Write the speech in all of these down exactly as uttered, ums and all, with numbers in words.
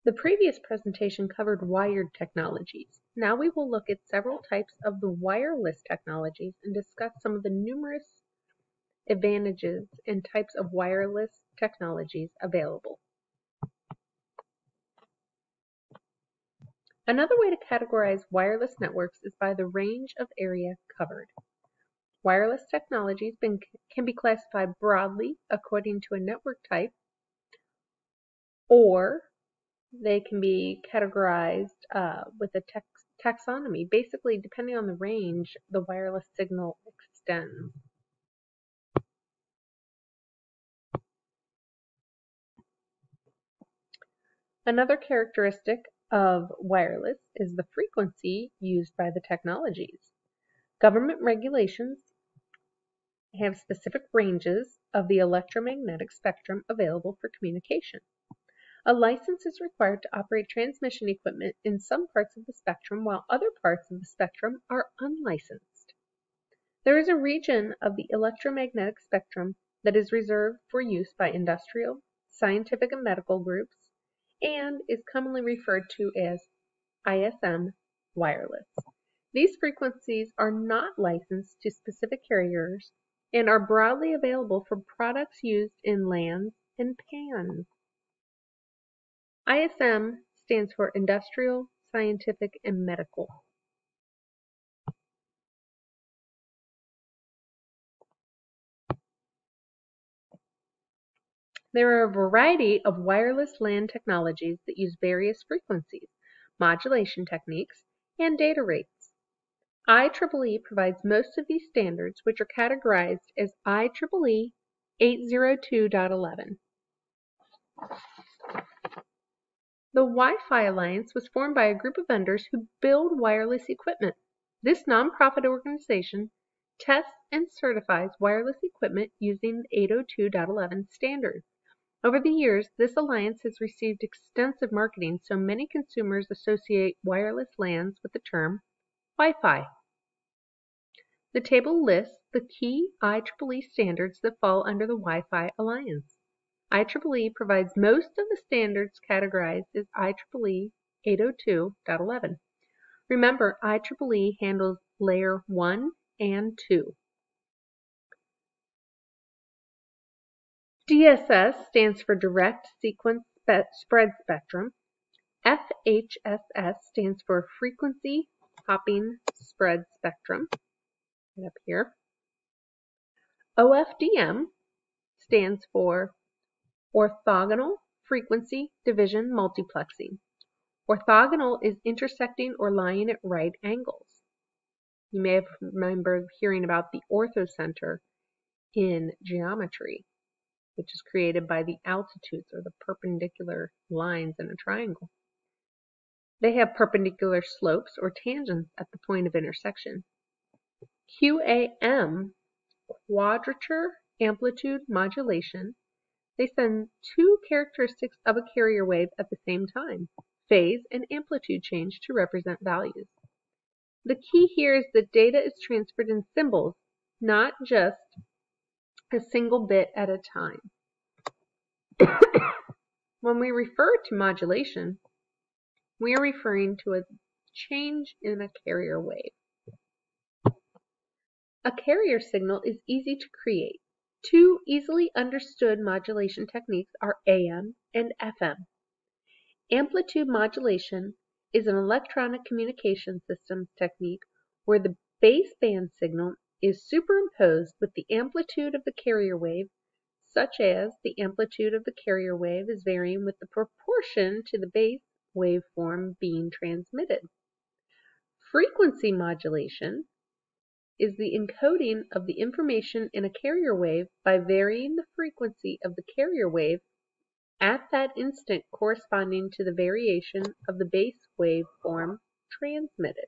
The previous presentation covered wired technologies. Now we will look at several types of the wireless technologies and discuss some of the numerous advantages and types of wireless technologies available. Another way to categorize wireless networks is by the range of area covered. Wireless technologies been, can be classified broadly according to a network type, or they can be categorized uh, with a tax taxonomy. Basically, depending on the range the wireless signal extends. Another characteristic of wireless is the frequency used by the technologies. Government regulations have specific ranges of the electromagnetic spectrum available for communication. A license is required to operate transmission equipment in some parts of the spectrum, while other parts of the spectrum are unlicensed. There is a region of the electromagnetic spectrum that is reserved for use by industrial, scientific, and medical groups, and is commonly referred to as I S M wireless. These frequencies are not licensed to specific carriers and are broadly available for products used in LANs and P A Ns. I S M stands for Industrial, Scientific, and Medical. There are a variety of wireless LAN technologies that use various frequencies, modulation techniques, and data rates. I triple E provides most of these standards, which are categorized as I triple E eight oh two dot eleven. The Wi-Fi Alliance was formed by a group of vendors who build wireless equipment. This nonprofit organization tests and certifies wireless equipment using the eight oh two dot eleven standards. Over the years, this alliance has received extensive marketing, so many consumers associate wireless LANs with the term Wi-Fi. The table lists the key I triple E standards that fall under the Wi-Fi Alliance. I triple E provides most of the standards categorized as I triple E eight oh two dot eleven. Remember, I triple E handles layer one and two. D S S stands for Direct Sequence Spread Spectrum. F H S S stands for Frequency Hopping Spread Spectrum. Right up here. O F D M stands for Orthogonal Frequency Division Multiplexing. Orthogonal is intersecting or lying at right angles. You may have remembered hearing about the orthocenter in geometry, which is created by the altitudes or the perpendicular lines in a triangle. They have perpendicular slopes or tangents at the point of intersection. Q A M, Quadrature Amplitude Modulation. They send two characteristics of a carrier wave at the same time, phase and amplitude change, to represent values. The key here is that data is transferred in symbols, not just a single bit at a time. When we refer to modulation, we are referring to a change in a carrier wave. A carrier signal is easy to create. Two easily understood modulation techniques are A M and F M. Amplitude modulation is an electronic communication systems technique where the baseband signal is superimposed with the amplitude of the carrier wave, such as the amplitude of the carrier wave is varying with the proportion to the base waveform being transmitted. Frequency modulation is the encoding of the information in a carrier wave by varying the frequency of the carrier wave at that instant corresponding to the variation of the base waveform transmitted.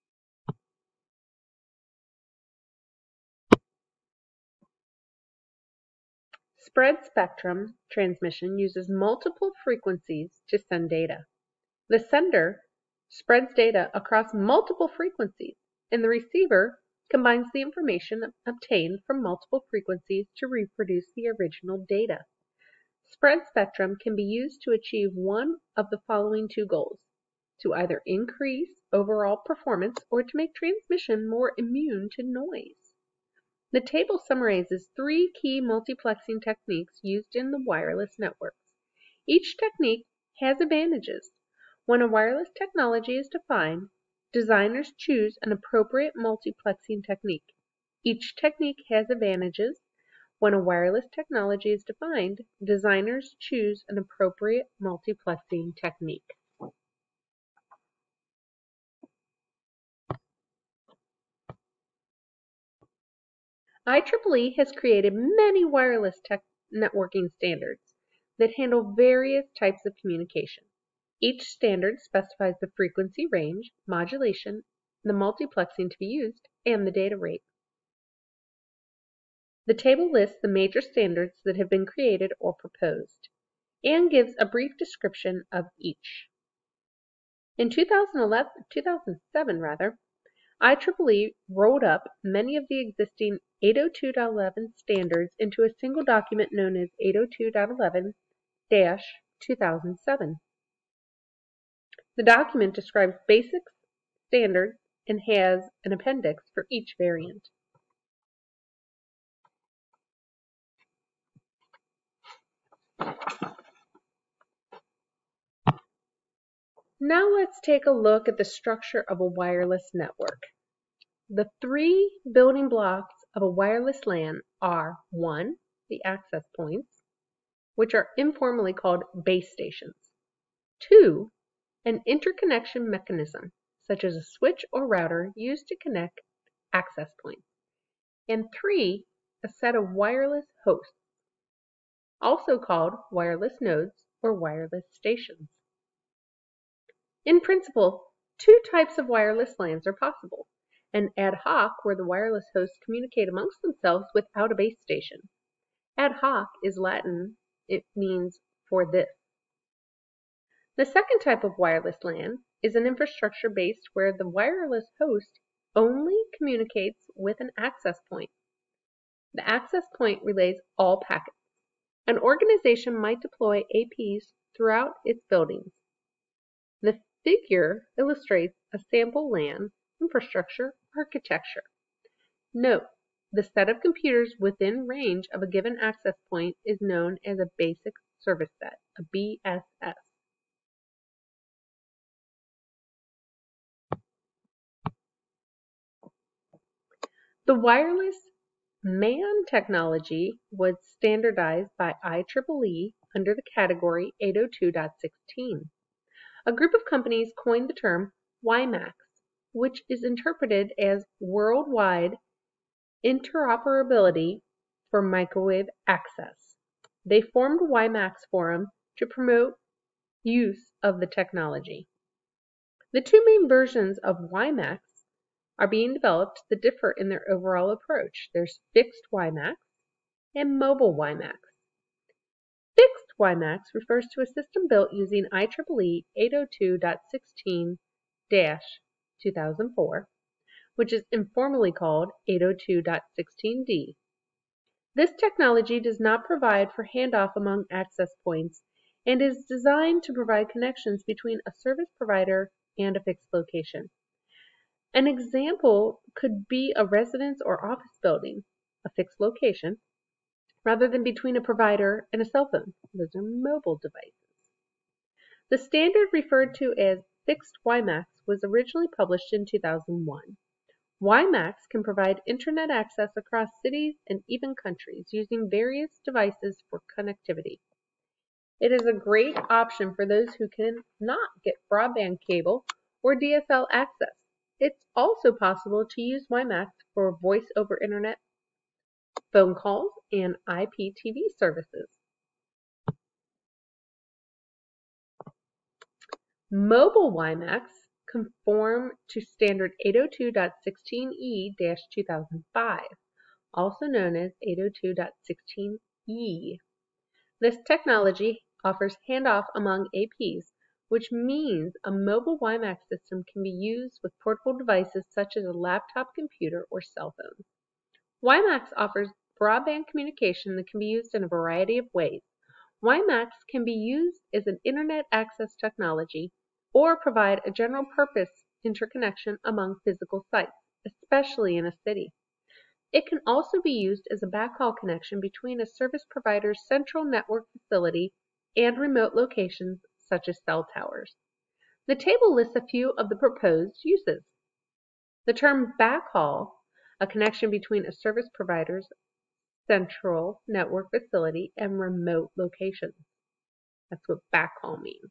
Spread spectrum transmission uses multiple frequencies to send data. The sender spreads data across multiple frequencies, and the receiver combines the information obtained from multiple frequencies to reproduce the original data. Spread spectrum can be used to achieve one of the following two goals: to either increase overall performance or to make transmission more immune to noise. The table summarizes three key multiplexing techniques used in the wireless networks. Each technique has advantages. When a wireless technology is defined, designers choose an appropriate multiplexing technique. Each technique has advantages. When a wireless technology is defined, designers choose an appropriate multiplexing technique. I triple E has created many wireless tech networking standards that handle various types of communication. Each standard specifies the frequency range, modulation, the multiplexing to be used, and the data rate. The table lists the major standards that have been created or proposed, and gives a brief description of each. In two thousand eleven, two thousand seven, rather, I triple E rolled up many of the existing eight oh two dot eleven standards into a single document known as eight oh two dot eleven dash two thousand seven. The document describes basic standards and has an appendix for each variant. Now let's take a look at the structure of a wireless network. The three building blocks of a wireless LAN are: one, the access points, which are informally called base stations; two, an interconnection mechanism, such as a switch or router used to connect access points; and three, a set of wireless hosts, also called wireless nodes or wireless stations. In principle, two types of wireless LANs are possible: an ad hoc, where the wireless hosts communicate amongst themselves without a base station. Ad hoc is Latin, it means for this. The second type of wireless LAN is an infrastructure based where the wireless host only communicates with an access point. The access point relays all packets. An organization might deploy A Ps throughout its buildings. The figure illustrates a sample LAN infrastructure architecture. Note, the set of computers within range of a given access point is known as a basic service set, a B S S. The wireless M A N technology was standardized by I triple E under the category eight oh two dot sixteen. A group of companies coined the term WiMAX, which is interpreted as Worldwide Interoperability for Microwave Access. They formed WiMAX Forum to promote use of the technology. The two main versions of WiMAX are being developed that differ in their overall approach. There's fixed WiMAX and mobile WiMAX. Fixed WiMAX refers to a system built using I triple E eight oh two dot sixteen dash two thousand four, which is informally called eight oh two dot sixteen D. This technology does not provide for handoff among access points and is designed to provide connections between a service provider and a fixed location. An example could be a residence or office building, a fixed location, rather than between a provider and a cell phone. Those are mobile devices. The standard referred to as fixed WiMAX was originally published in two thousand one. WiMAX can provide internet access across cities and even countries using various devices for connectivity. It is a great option for those who cannot get broadband cable or D S L access. It's also possible to use WiMAX for voice over internet, phone calls, and I P T V services. Mobile WiMAX conform to standard eight oh two dot sixteen E dash two thousand five, also known as eight oh two dot sixteen E. This technology offers handoff among A Ps, which means a mobile WiMAX system can be used with portable devices such as a laptop computer or cell phone. WiMAX offers broadband communication that can be used in a variety of ways. WiMAX can be used as an internet access technology or provide a general purpose interconnection among physical sites, especially in a city. It can also be used as a backhaul connection between a service provider's central network facility and remote locations such as cell towers. The table lists a few of the proposed uses. The term backhaul, a connection between a service provider's central network facility and remote locations. That's what backhaul means.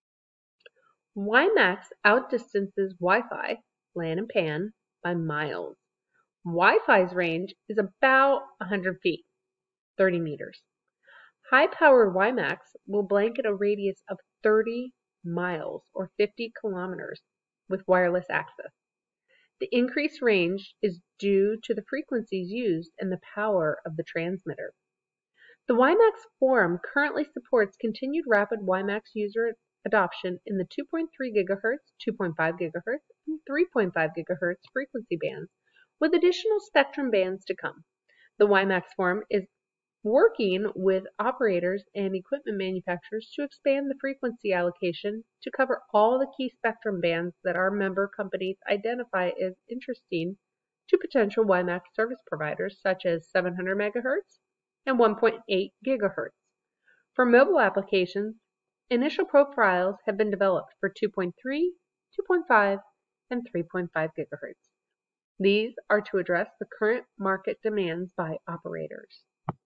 WiMAX outdistances Wi-Fi, LAN and PAN, by miles. Wi-Fi's range is about one hundred feet, thirty meters. High-powered WiMAX will blanket a radius of thirty miles or fifty kilometers with wireless access. The increased range is due to the frequencies used and the power of the transmitter. The WiMAX Forum currently supports continued rapid WiMAX user adoption in the two point three gigahertz, two point five gigahertz, and three point five gigahertz frequency bands, with additional spectrum bands to come. The WiMAX Forum is working with operators and equipment manufacturers to expand the frequency allocation to cover all the key spectrum bands that our member companies identify as interesting to potential WiMAX service providers, such as seven hundred megahertz and one point eight gigahertz. For mobile applications, initial profiles have been developed for two point three, two point five, and three point five gigahertz. These are to address the current market demands by operators.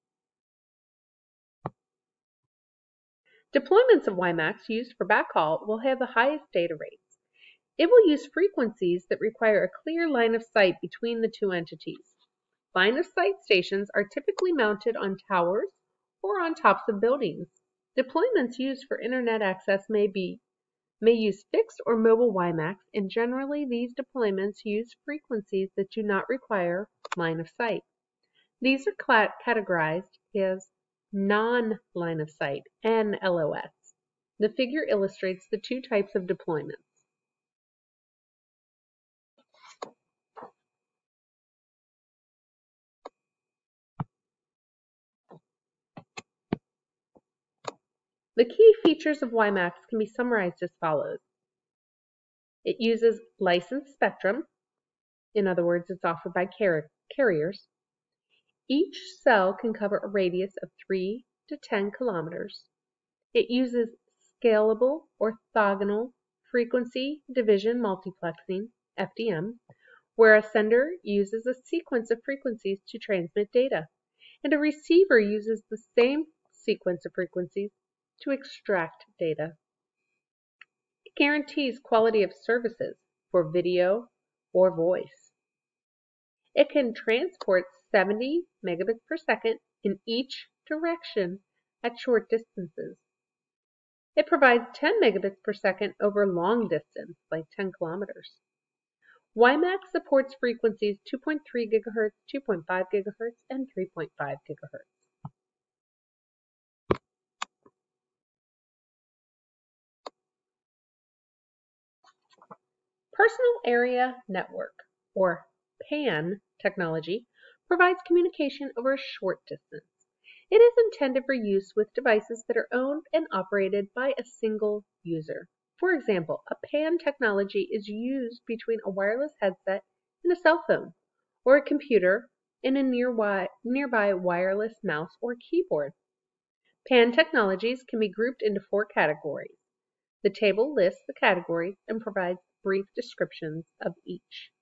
Deployments of WiMAX used for backhaul will have the highest data rates. It will use frequencies that require a clear line of sight between the two entities. Line of sight stations are typically mounted on towers or on tops of buildings. Deployments used for internet access may be may use fixed or mobile WiMAX, and generally these deployments use frequencies that do not require line of sight. These are categorized as non-line of sight, N L O S. The figure illustrates the two types of deployments. The key features of WiMAX can be summarized as follows. It uses licensed spectrum. In other words, it's offered by car carriers. Each cell can cover a radius of three to ten kilometers. It uses scalable orthogonal frequency division multiplexing, F D M, where a sender uses a sequence of frequencies to transmit data, and a receiver uses the same sequence of frequencies to extract data. It guarantees quality of services for video or voice. It can transport seventy megabits per second in each direction at short distances. It provides ten megabits per second over long distance, like ten kilometers. WiMAX supports frequencies two point three gigahertz, two point five gigahertz, and three point five gigahertz. Personal Area Network, or PAN technology, provides communication over a short distance. It is intended for use with devices that are owned and operated by a single user. For example, a PAN technology is used between a wireless headset and a cell phone, or a computer and a nearby, nearby wireless mouse or keyboard. PAN technologies can be grouped into four categories. The table lists the categories and provides brief descriptions of each.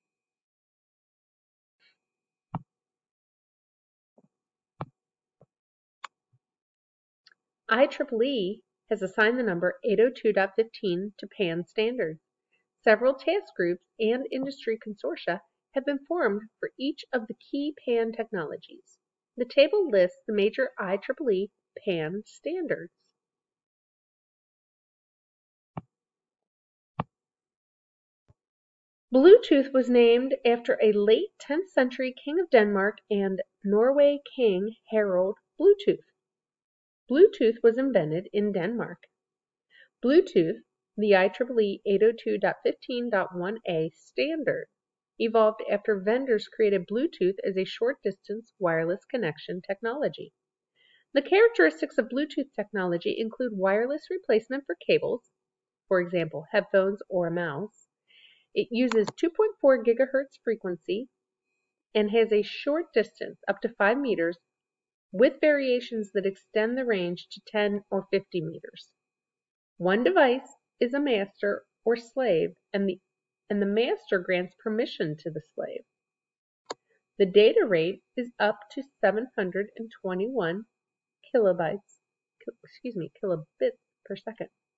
I triple E has assigned the number eight oh two dot fifteen to PAN standards. Several task groups and industry consortia have been formed for each of the key PAN technologies. The table lists the major I triple E PAN standards. Bluetooth was named after a late tenth century king of Denmark and Norway king Harald Bluetooth. Bluetooth was invented in Denmark. Bluetooth, the I triple E eight oh two dot fifteen dot one A standard, evolved after vendors created Bluetooth as a short-distance wireless connection technology. The characteristics of Bluetooth technology include wireless replacement for cables, for example, headphones or a mouse. It uses two point four gigahertz frequency and has a short distance, up to five meters, with variations that extend the range to ten or fifty meters. One device is a master or slave, and the, and the master grants permission to the slave. The data rate is up to seven hundred twenty-one kilobytes, excuse me, kilobits per second.